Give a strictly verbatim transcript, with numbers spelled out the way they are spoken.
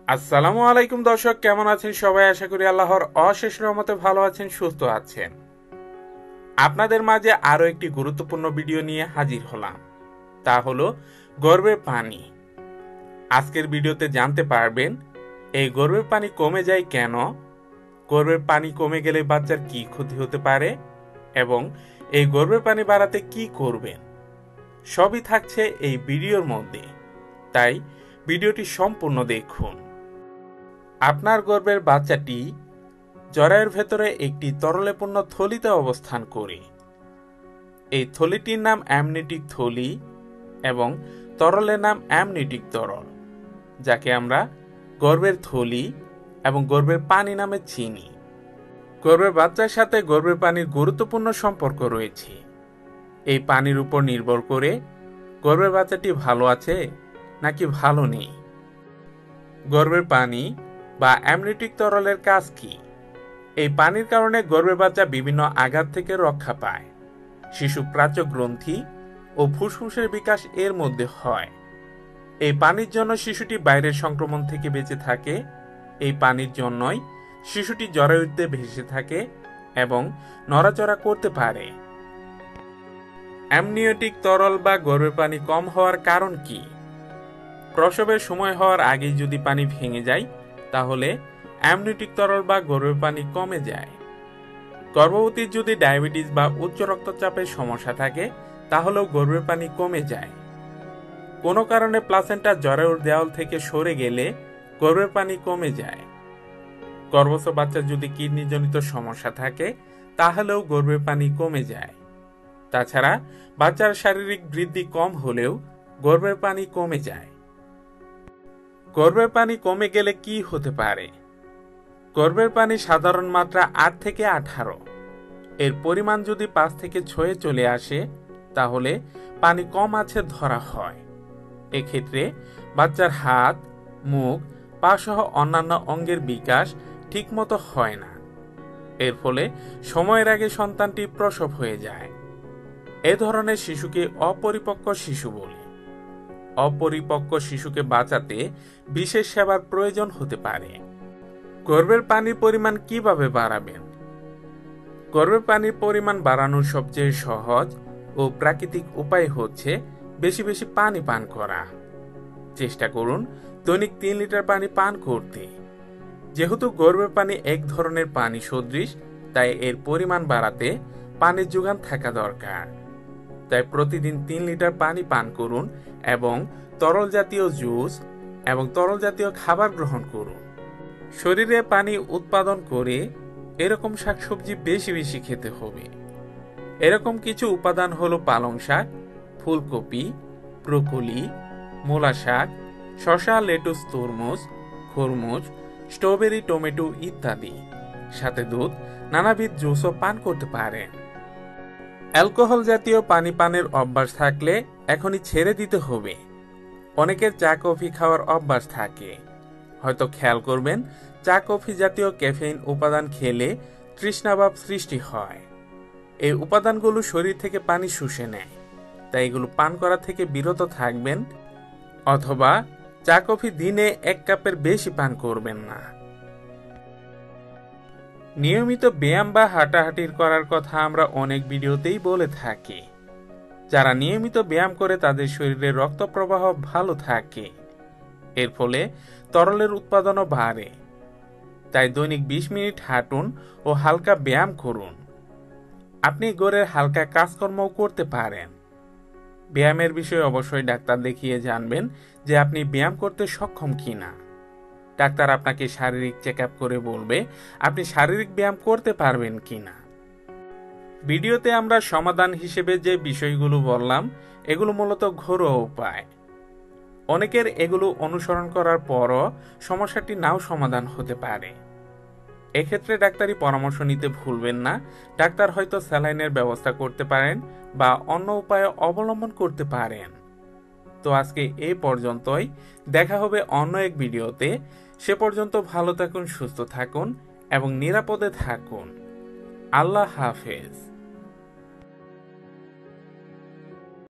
আসসালামু আলাইকুম দর্শক, কেমন আছেন সবাই? আশা করি আল্লাহর অশেষ রহমতে ভালো আছেন, সুস্থ আছেন। আপনাদের মাঝে আরো একটি গুরুত্বপূর্ণ ভিডিও নিয়ে হাজির হলাম, তা হলো গর্ভের পানি। আজকের ভিডিওতে জানতে পারবেন এই গর্ভের পানি কমে যায় কেন, গর্ভের পানি কমে গেলে বাচ্চার কি ক্ষতি হতে পারে এবং এই গর্ভের পানি বাড়াতে কি করবেন, সবই থাকছে এই ভিডিওর মধ্যে। তাই ভিডিওটি সম্পূর্ণ দেখুন। আপনার গর্ভের বাচ্চাটি জরায়ুর ভেতরে একটি তরলেপূর্ণ থলিতে অবস্থান করে। এই থলিটির নাম অ্যামনিওটিক থলি এবং তরলের নাম অ্যামনিওটিক তরল, যাকে আমরা গর্ভের থলি এবং গর্ভের পানি নামে চিনি। গর্ভের বাচ্চার সাথে গর্ভের পানির গুরুত্বপূর্ণ সম্পর্ক রয়েছে। এই পানির উপর নির্ভর করে গর্ভের বাচ্চাটি ভালো আছে নাকি ভালো নেই। গর্ভের পানি বা অ্যামনিওটিক তরলের কাজ কি? এই পানির কারণে গর্ভের বাচ্চা বিভিন্ন আঘাত থেকে রক্ষা পায়। শিশু প্রাচ্য গ্রন্থি ও ফুসফুসের বিকাশ এর মধ্যে হয়। এই পানির জন্য শিশুটি বাইরের সংক্রমণ থেকে বেঁচে থাকে। এই পানির জন্যই শিশুটি জরায়ুতে ভেসে থাকে এবং নড়াচড়া করতে পারে। অ্যামনিওটিক তরল বা গর্ভের পানি কম হওয়ার কারণ কি? প্রসবের সময় হওয়ার আগেই যদি পানি ভেঙে যায় তাহলে অ্যামনিওটিক তরল বা গর্ভের পানি কমে যায়। গর্ভবতীর যদি ডায়াবেটিস বা উচ্চ রক্তচাপের সমস্যা থাকে তাহলেও গর্ভের পানি কমে যায়। কোনো কারণে প্লাসেন্টা জরায়ুর দেওয়াল থেকে সরে গেলে গর্ভের পানি কমে যায়। গর্ভস্থ বাচ্চার যদি কিডনিজনিত সমস্যা থাকে তাহলেও গর্ভের পানি কমে যায়। তাছাড়া বাচ্চার শারীরিক বৃদ্ধি কম হলেও গর্ভের পানি কমে যায়। গর্ভের পানি কমে গেলে কি হতে পারে? গর্ভের পানি সাধারণ মাত্রা আট থেকে আঠারো, এর পরিমাণ যদি পাঁচ থেকে ছয়ে চলে আসে তাহলে পানি কম আছে ধরা হয়। এক্ষেত্রে বাচ্চার হাত, মুখ, পা সহ অন্যান্য অঙ্গের বিকাশ ঠিকমতো হয় না। এর ফলে সময়ের আগে সন্তানটি প্রসব হয়ে যায়। এ ধরনের শিশুকে অপরিপক্ক শিশু বলে। অপরিপক্ক শিশুকে বাঁচাতে বিশেষ সেবার প্রয়োজন হতে পারে। গর্ভের পানির পরিমাণ কিভাবে বাড়াবেন? গর্ভের পানির পরিমাণ বাড়ানোর সবচেয়ে সহজ ও প্রাকৃতিক উপায় হচ্ছে বেশি বেশি পানি পান করা। চেষ্টা করুন দৈনিক তিন লিটার পানি পান করতে। যেহেতু গর্ভের পানি এক ধরনের পানি সদৃশ, তাই এর পরিমাণ বাড়াতে পানির যোগান থাকা দরকার। তাই প্রতিদিন তিন লিটার পানি পান করুন এবং তরল জাতীয় জুস এবং তরল জাতীয় খাবার গ্রহণ করুন। শরীরে পানি উৎপাদন করে এরকম শাকসবজি বেশি বেশি খেতে হবে। এরকম কিছু উপাদান হলো পালং শাক, ফুলকপি, ব্রোকলি, মূলা শাক, শসা, লেটুস, তরমুজ, খরমুজ, স্ট্রবেরি, টমেটো ইত্যাদি। সাথে দুধ, নানাবিধ জুসও পান করতে পারেন। অ্যালকোহল জাতীয় পানি পানের অভ্যাস থাকলে এখনই ছেড়ে দিতে হবে। অনেকের চা কফি খাওয়ার অভ্যাস থাকে, হয়তো খেয়াল করবেন চা কফি জাতীয় ক্যাফেইন উপাদান খেলে তৃষ্ণাভাব সৃষ্টি হয়। এই উপাদানগুলো শরীর থেকে পানি শুষে নেয়, তাই এগুলো পান করা থেকে বিরত থাকবেন। অথবা চা কফি দিনে এক কাপের বেশি পান করবেন না। নিয়মিত ব্যায়াম বা হাঁটাহাঁটির করার কথা আমরা অনেক ভিডিওতেই বলে থাকি। যারা নিয়মিত ব্যায়াম করে তাদের শরীরে রক্ত প্রবাহ ভালো থাকে, এর ফলে তরলের উৎপাদনও বাড়ে। তাই দৈনিক বিশ মিনিট হাঁটুন ও হালকা ব্যায়াম করুন। আপনি ঘরের হালকা কাজকর্মও করতে পারেন। ব্যায়ামের বিষয়ে অবশ্যই ডাক্তার দেখিয়ে জানবেন যে আপনি ব্যায়াম করতে সক্ষম কিনা। ডাক্তার আপনাকে শারীরিক চেক আপ করে বলবে আপনি শারীরিক ব্যায়াম করতে পারবেন কিনা। ভিডিওতে আমরা সমাধান হিসেবে যে বিষয়গুলো বললাম এগুলো মূলত ঘরোয়া উপায়। অনেকের এগুলো অনুসরণ করার পরও সমস্যাটি নাও সমাধান হতে পারে। এক্ষেত্রে ডাক্তারি পরামর্শ নিতে ভুলবেন না। ডাক্তার হয়তো স্যালাইনের ব্যবস্থা করতে পারেন বা অন্য উপায় অবলম্বন করতে পারেন। তো আজকে এই পর্যন্তই, দেখা হবে অন্য এক ভিডিওতে। সে পর্যন্ত ভালো থাকুন, সুস্থ থাকুন এবং নিরাপদে থাকুন। আল্লাহ হাফেজ।